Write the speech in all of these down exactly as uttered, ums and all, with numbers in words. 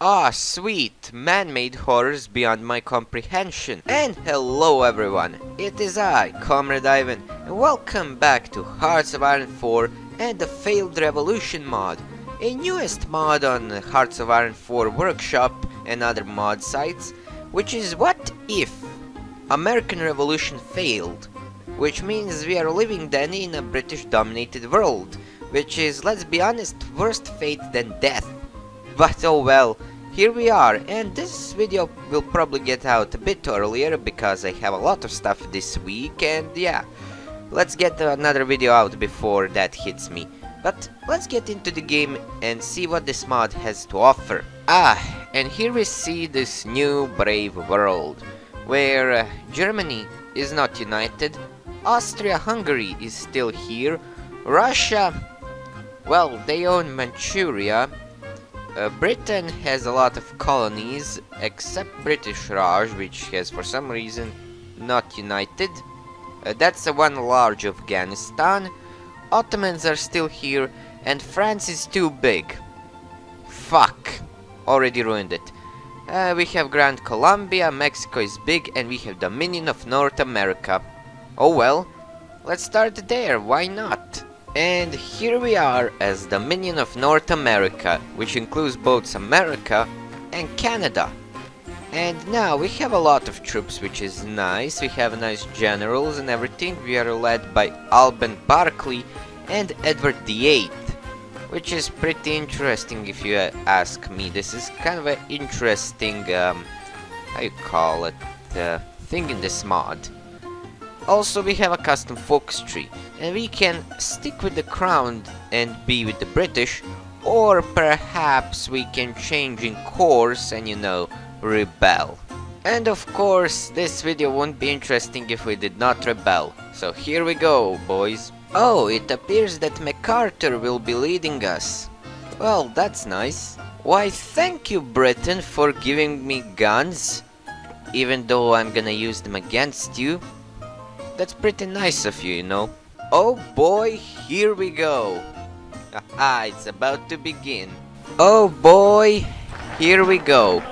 Ah, sweet, man-made horrors beyond my comprehension. And hello everyone, it is I, Comrade Ivan, and welcome back to Hearts of Iron four and the Failed Revolution mod, a newest mod on Hearts of Iron four Workshop and other mod sites, which is what if American Revolution failed, which means we are living then in a British-dominated world, which is, let's be honest, worse fate than death. But oh well, here we are, and this video will probably get out a bit earlier because I have a lot of stuff this week, and yeah, let's get another video out before that hits me. But let's get into the game and see what this mod has to offer. Ah, and here we see this new brave world, where uh, Germany is not united, Austria-Hungary is still here, Russia, well, they own Manchuria. Uh, Britain has a lot of colonies, except British Raj, which has for some reason not united. Uh, that's the one large Afghanistan. Ottomans are still here, and France is too big. Fuck. Already ruined it. Uh, we have Grand Colombia, Mexico is big, and we have Dominion of North America. Oh well, let's start there, why not? And here we are as Dominion of North America, which includes both America and Canada. And now we have a lot of troops, which is nice. We have nice generals and everything. We are led by Alban Barkley and Edward the eighth, which is pretty interesting if you uh, ask me. This is kind of an interesting, um, how you call it, uh, thing in this mod. Also, we have a custom focus tree, and we can stick with the crown and be with the British, or perhaps we can change in course and, you know, rebel. And of course, this video won't be interesting if we did not rebel. So here we go, boys. Oh, it appears that MacArthur will be leading us. Well, that's nice. Why, thank you, Britain, for giving me guns, even though I'm gonna use them against you. That's pretty nice of you, you know. Oh boy, here we go. Haha, it's about to begin. Oh boy, here we go.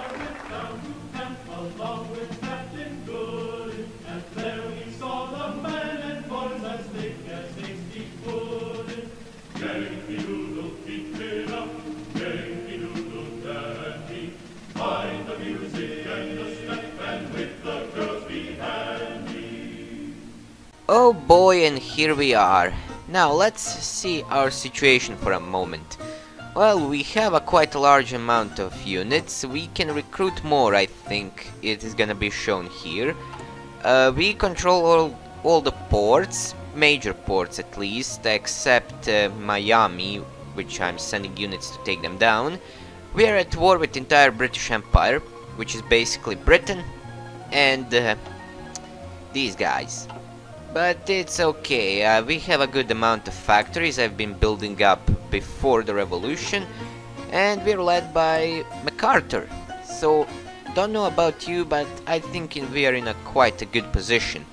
Oh boy, and here we are. Now let's see our situation for a moment. Well, we have a quite large amount of units. We can recruit more, I think it is gonna be shown here. Uh, we control all, all the ports, major ports at least, except uh, Miami, which I'm sending units to take them down. We are at war with the entire British Empire, which is basically Britain and uh, these guys. But it's okay, uh, we have a good amount of factories I've been building up before the revolution, and we're led by MacArthur. So, don't know about you, but I think we are in a quite a good position.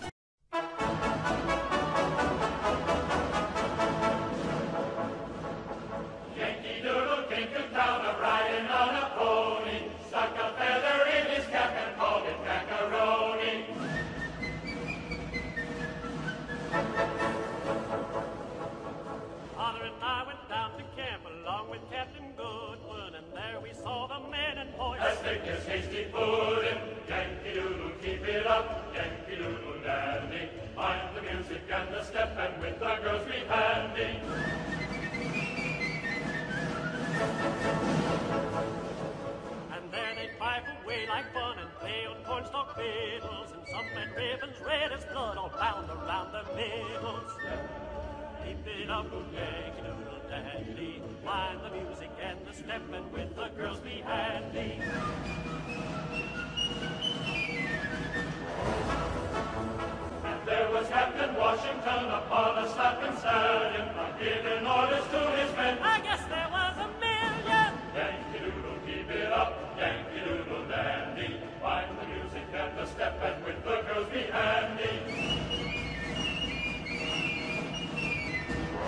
Hasty pudding, Yankee Doodle, keep it up, Yankee Doodle dandy. Mind the music and the step, and with the girls be handy. And there they pipe away like fun and play on cornstalk fiddles, and some red ribbons red as blood all bound around their middles. Keep it up, Yankee Doodle dandy. Mind the music and the step, and with the girls be handy. And there was Captain Washington upon a slapping stallion, giving orders to his men. I guess there was a million. Yankee Doodle, keep it up, Yankee Doodle dandy. Mind the music and the step, and with the girls be handy.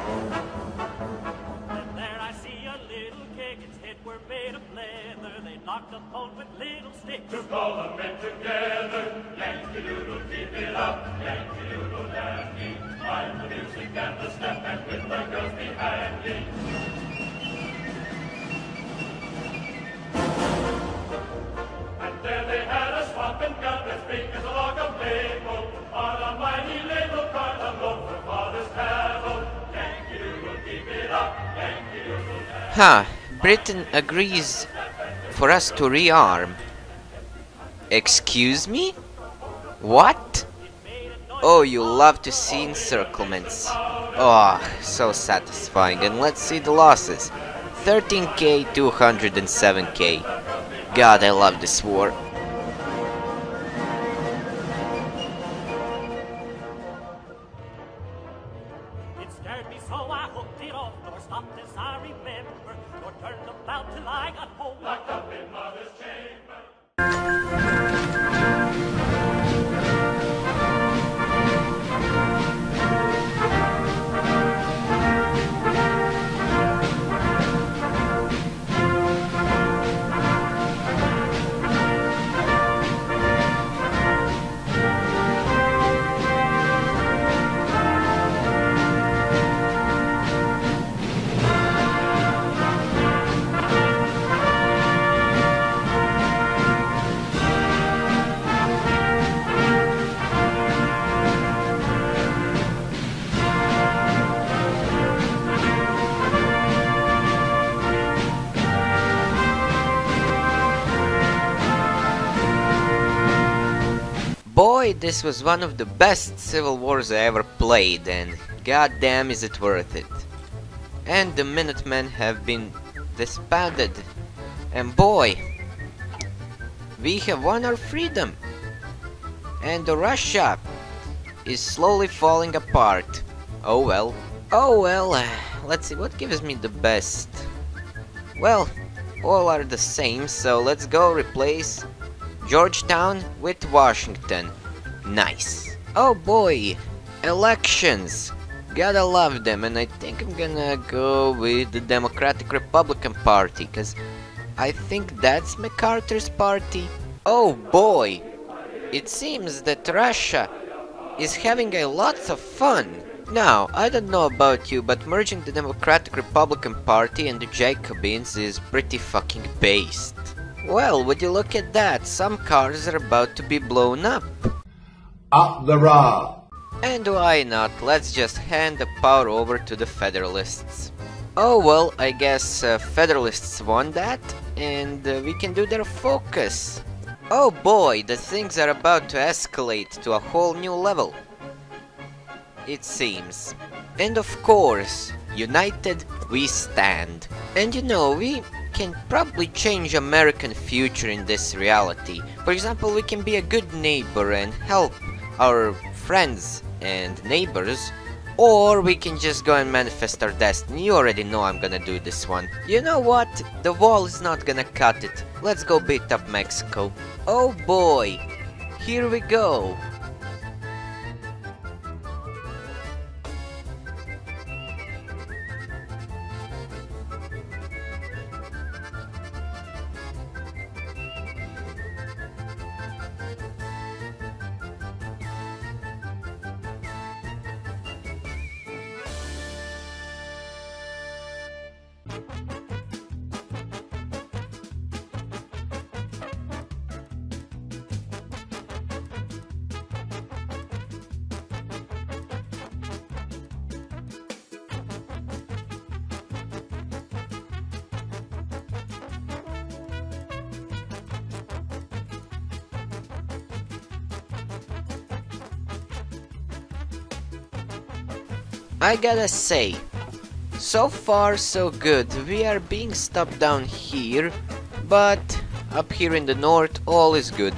And there I see a little keg, its head were made of leather. They knock marked upon with little sticks. To call the men together, Yankee Doodle, keep it up, Yankee Doodle dandy. Mind the music and the step, and with the girls be handy. And there they had a swamping gun as big as a log of maple, on a mighty little cart alone for father's cattle. Yankee Doodle, keep it up, Yankee Doodle dandy. Huh, Britain agrees for us to rearm. Excuse me? What? Oh, you love to see encirclements. Oh, so satisfying. And let's see the losses. thirteen K, two hundred seven K. God, I love this war. It scared me so I hooked it off, nor stopped as I remember, nor turned about till I got home. Locked up in mother's chamber. Boy, this was one of the best civil wars I ever played, and goddamn is it worth it. And the Minutemen have been disbanded, and boy, we have won our freedom. And Russia is slowly falling apart. Oh well. Oh well, uh, let's see what gives me the best. Well, all are the same, so let's go replace Georgetown with Washington. Nice. Oh boy, elections. Gotta love them, and I think I'm gonna go with the Democratic Republican Party, cause I think that's MacArthur's party. Oh boy, it seems that Russia is having a lots of fun. Now, I don't know about you, but merging the Democratic Republican Party and the Jacobins is pretty fucking based. Well, would you look at that, some cars are about to be blown up. Up the raw. And why not, let's just hand the power over to the Federalists. Oh well, I guess uh, Federalists won that, and uh, we can do their focus. Oh boy, the things are about to escalate to a whole new level. It seems. And of course, united we stand. And you know, we can probably change American future in this reality. For example, we can be a good neighbor and help our friends and neighbors, or we can just go and manifest our destiny. You already know I'm gonna do this one. You know what? The wall is not gonna cut it. Let's go beat up Mexico. Oh boy, here we go. I gotta say, so far so good. We are being stopped down here, but up here in the north all is good.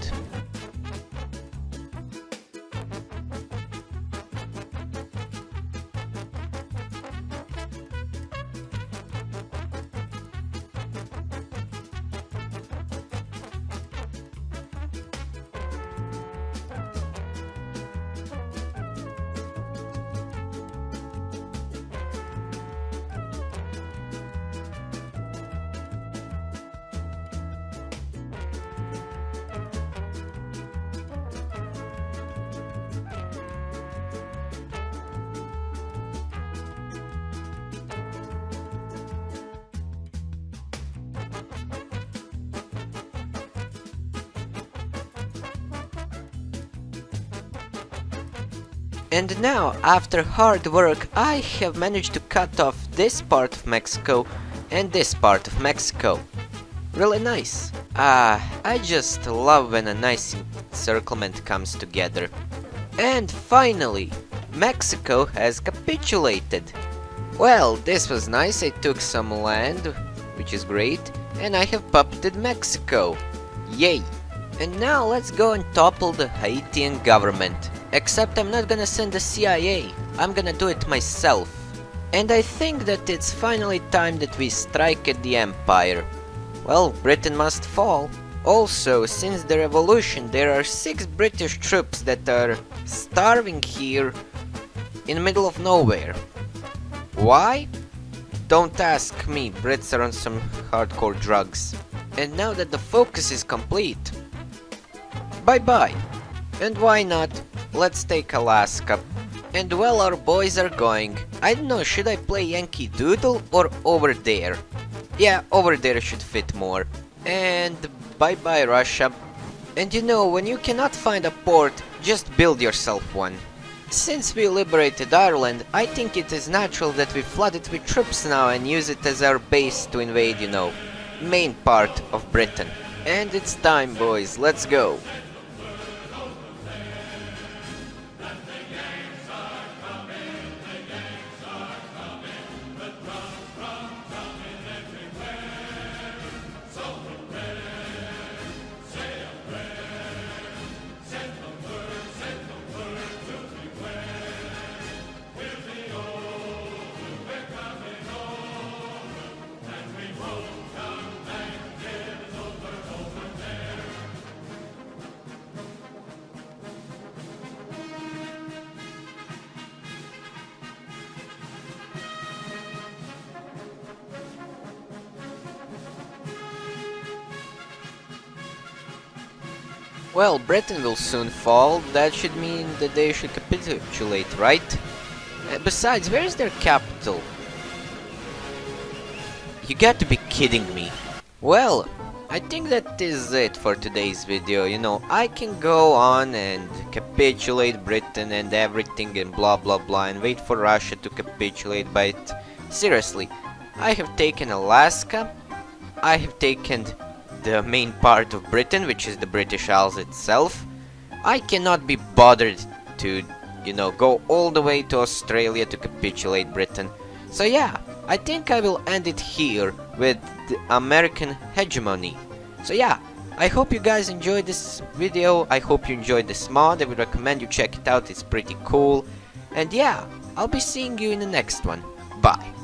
And now, after hard work, I have managed to cut off this part of Mexico and this part of Mexico. Really nice. Ah, I just love when a nice encirclement comes together. And finally, Mexico has capitulated. Well, this was nice. I took some land, which is great, and I have puppeted Mexico. Yay! And now let's go and topple the Haitian government. Except I'm not gonna send the C I A, I'm gonna do it myself. And I think that it's finally time that we strike at the Empire. Well, Britain must fall. Also, since the revolution, there are six British troops that are starving here in the middle of nowhere. Why? Don't ask me, Brits are on some hardcore drugs. And now that the focus is complete, bye bye. And why not? Let's take Alaska. And well, our boys are going. I don't know, should I play Yankee Doodle or over there? Yeah, over there should fit more. And bye bye Russia. And you know, when you cannot find a port, just build yourself one. Since we liberated Ireland, I think it is natural that we flood it with troops now and use it as our base to invade, you know, main part of Britain. And it's time, boys, let's go. Well, Britain will soon fall. That should mean that they should capitulate, right? Uh, besides, where is their capital? You got to be kidding me. Well, I think that is it for today's video. You know, I can go on and capitulate Britain and everything and blah blah blah and wait for Russia to capitulate, but seriously, I have taken Alaska, I have taken the main part of Britain, which is the British Isles itself. I cannot be bothered to, you know, go all the way to Australia to capitulate Britain. So yeah, I think I will end it here with the American hegemony. So yeah, I hope you guys enjoyed this video, I hope you enjoyed this mod, I would recommend you check it out, it's pretty cool. And yeah, I'll be seeing you in the next one. Bye.